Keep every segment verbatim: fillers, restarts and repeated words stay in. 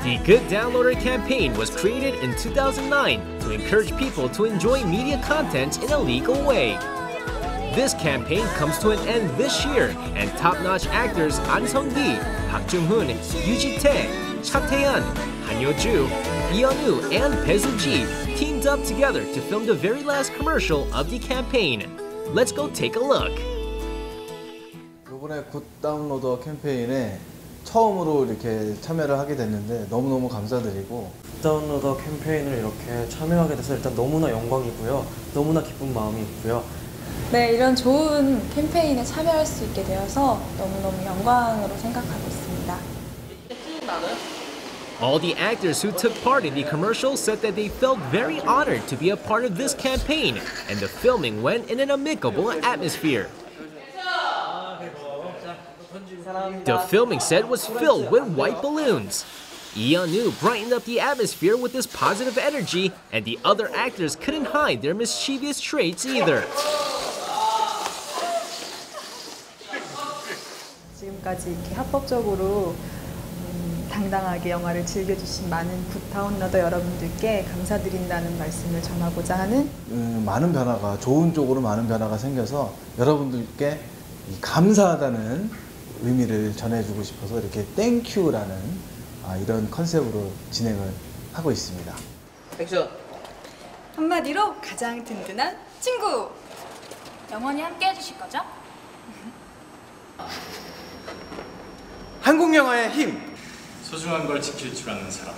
The Good Downloader campaign was created in two thousand nine to encourage people to enjoy media content in a legal way. This campaign comes to an end this year, and top-notch actors An Sung-gi, Park Jung-hoon, Yoo Ji-tae, Cha Tae-yeon, Han Yo-ju, Lee Yeon-woo, and Bae Soo-ji teamed up together to film the very last commercial of the campaign. Let's go take a look. 이번에 굿 다운로더 캠페인에 처음으로 이렇게 참여를 하게 됐는데 너무너무 감사드리고, 굿 다운로더 캠페인을 이렇게 참여하게 돼서 일단 너무나 영광이고요. 너무나 기쁜 마음이 있고요. 네, 이런 좋은 캠페인에 참여할 수 있게 되어서 너무너무 영광으로 생각하고 있습니다. All the actors who took part in the commercial said that they felt very honored to be a part of this campaign, and the filming went in an amicable atmosphere. The filming set was filled with white balloons. Lee Yeon-woo brightened up the atmosphere with his positive energy, and the other actors couldn't hide their mischievous traits either. 지금까지 이렇게 합법적으로 음, 당당하게 영화를 즐겨주신 많은 굿 다운로더 여러분들께 감사드린다는 말씀을 전하고자 하는 음, 많은 변화가, 좋은 쪽으로 많은 변화가 생겨서 여러분들께 이 감사하다는 의미를 전해주고 싶어서 이렇게 땡큐라는 아, 이런 컨셉으로 진행을 하고 있습니다. 액션! 한마디로 가장 든든한 친구! 영원히 함께 해주실 거죠? 한국 영화의 힘! 소중한 걸 지킬 줄 아는 사람.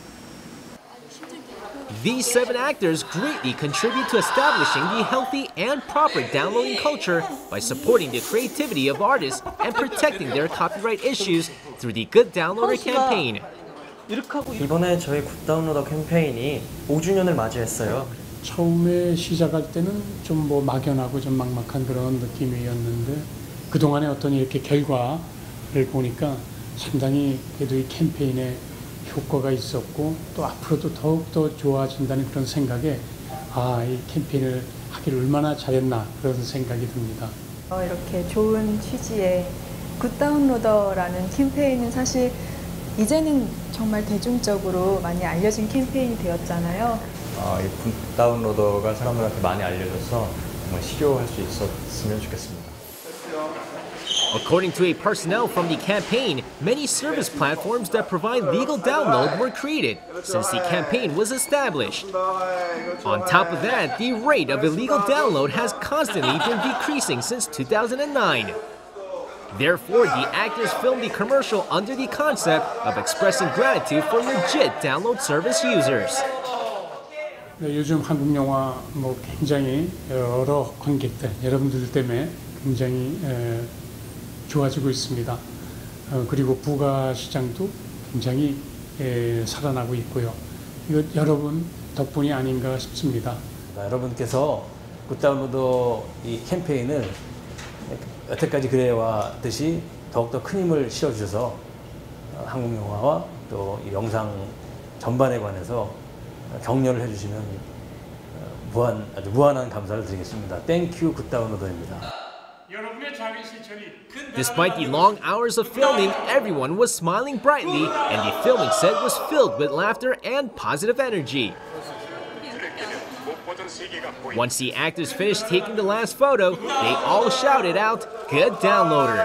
These seven actors greatly contribute to establishing the healthy and proper downloading culture by supporting the creativity of artists and protecting their copyright issues through the Good Downloader campaign. 이번에 저희 굿 다운로더 캠페인이 오 주년을 맞이했어요. 처음에 시작할 때는 좀 뭐 막연하고 좀 막막한 그런 느낌이었는데 그동안의 어떤 이렇게 결과를 보니까 상당히 그래도 이 캠페인에 효과가 있었고 또 앞으로도 더욱더 좋아진다는 그런 생각에 아, 이 캠페인을 하기를 얼마나 잘했나 그런 생각이 듭니다. 어, 이렇게 좋은 취지의 굿 다운로더라는 캠페인은 사실 이제는 정말 대중적으로 많이 알려진 캠페인이 되었잖아요. 어, 이 굿 다운로더가 사람들한테 많이 알려져서 정말 실효할 수 있었으면 좋겠습니다. According to a personnel from the campaign, many service platforms that provide legal download were created since the campaign was established. On top of that, the rate of illegal download has constantly been decreasing since two thousand nine. Therefore, the actors filmed the commercial under the concept of expressing gratitude for legit download service users. 네, 요즘 한국 영화 뭐 굉장히 여러 관객들, 여러분들 때문에 굉장히 에, 좋아지고 있습니다. 어, 그리고 부가 시장도 굉장히 에, 살아나고 있고요. 이거 여러분 덕분이 아닌가 싶습니다. 여러분께서 굿 다운로더 이 캠페인을 여태까지 그래왔듯이 더욱더 큰 힘을 실어주셔서 한국 영화와 또 이 영상 전반에 관해서 격려를 해주시면 무한, 아주 무한한 감사를 드리겠습니다. 땡큐 굿 다운로더입니다. Despite the long hours of filming, everyone was smiling brightly, and the filming set was filled with laughter and positive energy. Once the actors finished taking the last photo, they all shouted out, "Good Downloader!"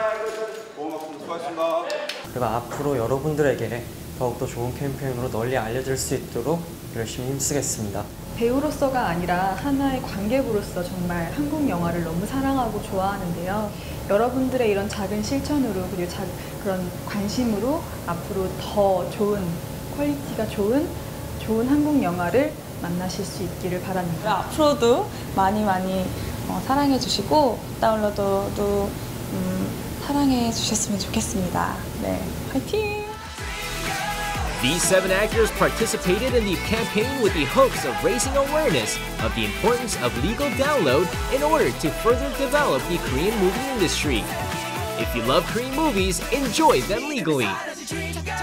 그리고 앞으로 여러분들에게 더욱더 좋은 캠페인으로 널리 알려질 수 있도록 열심히 힘쓰겠습니다. 배우로서가 아니라 하나의 관객으로서 정말 한국 영화를 너무 사랑하고 좋아하는데요. 여러분들의 이런 작은 실천으로 그리고 자, 그런 관심으로 앞으로 더 좋은 퀄리티가 좋은 좋은 한국 영화를 만나실 수 있기를 바랍니다. 앞으로도 많이 많이 어, 사랑해 주시고 다운로더도 음, 사랑해 주셨으면 좋겠습니다. 네, 화이팅! These seven actors participated in the campaign with the hopes of raising awareness of the importance of legal download in order to further develop the Korean movie industry. If you love Korean movies, enjoy them legally.